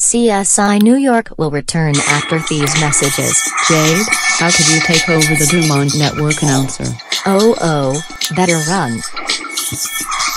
CSI New York will return after these messages. Jade, how could you take over the Dumont network announcer? Oh, better run.